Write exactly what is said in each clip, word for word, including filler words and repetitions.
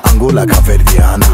Angola caverdiana.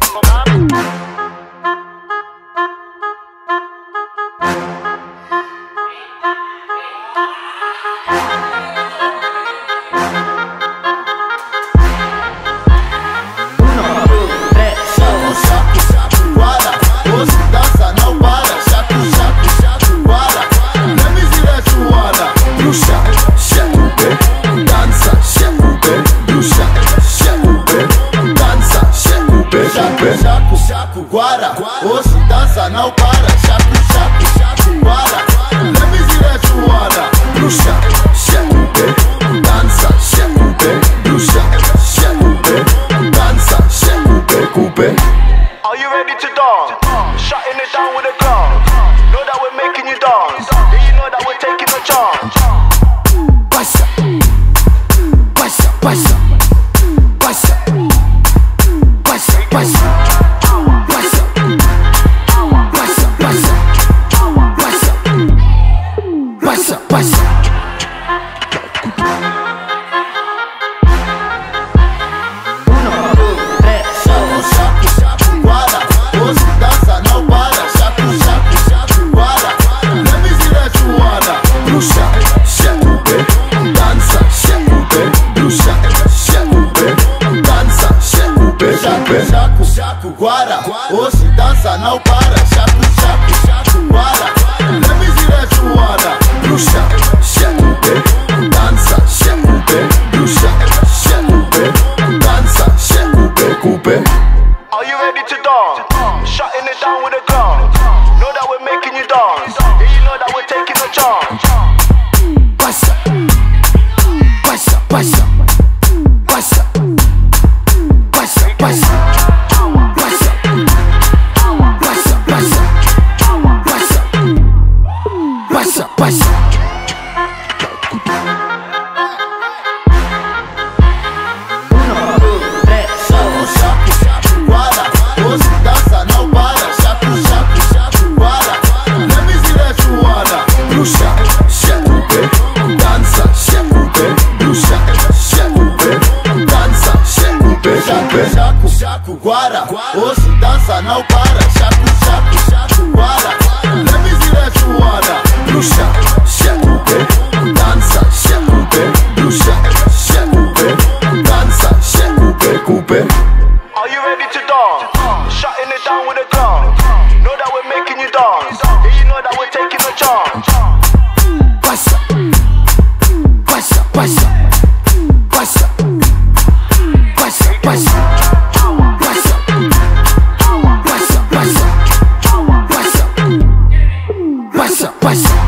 Chaco, chaco, guara, osso dança, não para. Chaco, chaco, chaco, guara, lemes e rejoada. Bruxa, chaco, dança, chaco, bruxa, chaco, dança, chaco, coupe. Are you ready to dance? Shutting it down with a glance. Know that we're making you dance. Do you know that we're taking a chance? Passa, passa, passa, passa, passa, passa. Passa, passa. Chaco, chaco, chaco, guara, osso dança, não para. Chaco, chaco, chaco, guara, lemes e rejoada. Bruxa, chaco, dança, chaco, bruxa, chaco, dança, chaco, Chaco, chaco, chaco, guara, osso dança, não para. Chaco, chaco, chaco, guara, lemes e rejoada. Bruxa, chaco, dança, chaco, bruxa, chaco, dança, chaco, coupe. Are you ready to dance? Shutting it down with a glance. Know that we're making you dance. Do you know that we're taking a chance? Passa, passa, passa, passa, passa, passa, passa, passa, passa, passa, passa. Bruxa, chaco, dança, chaco, bruxa, chaco, dança, chaco, Chaco, chaco, chaco, guara, osso dança, não para. Chaco, chaco, chaco, guara, lemes e rejoada. Bruxa, chaco, dança, chaco, bruxa, chaco, dança, chaco, coupe. Are you ready to dance? Shutting it down with a glance. Know that we're making you dance. Do you know that we're taking a chance? Passa, passa, passa, passa, passa, passa, passa, passa, passa, passa, passa.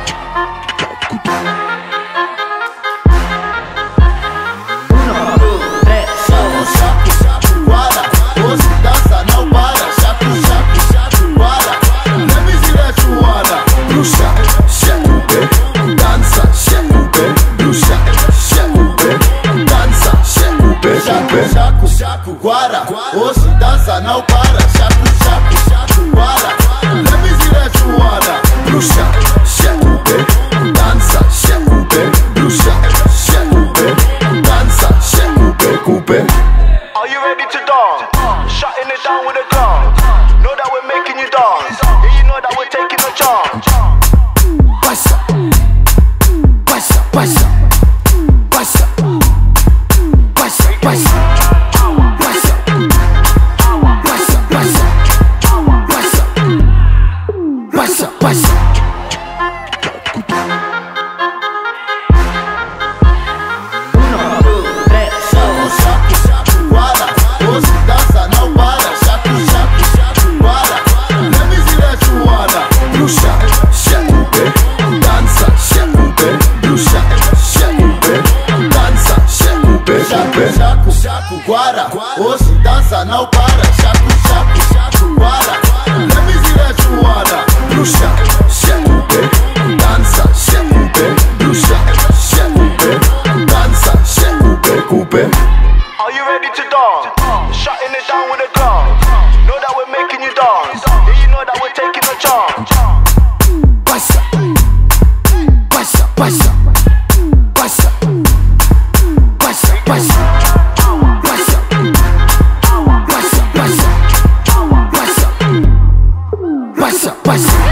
Chaco, chaco, guara, osso dança, não para. Chaco, chaco, chaco, guara, lemes e rejoada. Bruxa, chaco, dança, chaco, bruxa, chaco, dança, chaco, Chaco, chaco, chaco, guara, osso dança, não para. Chaco, chaco, chaco, guara, lemes e rejoada. Bruxa, chaco, dança, chaco, bruxa, chaco, dança, chaco, coupe. Are you ready to dance? Shutting it down with a glance. Know that we're making you dance. Do you know that we're taking a chance? Passa, passa, passa, passa, passa, passa, passa, passa, passa, passa, passa, passa. Chaco, chaco, guara, osso dança, não para. Chaco, chaco, chaco, guara, lemes e rejoada. Bruxa, chaco, dança, chaco, bruxa, chaco, dança, chaco, Chaco, chaco, chaco, guara, osso dança, não para. Chaco, chaco, chaco, guara, lemes e rejoada. Bruxa, chaco, dança, chaco, bruxa, chaco, dança, chaco, coupe. Are you ready to dance? Shutting it down with a glance. Know that we're making you dance. Do you know that we're taking a chance? Passa, passa, passa, passa, passa, passa, passa, baixa.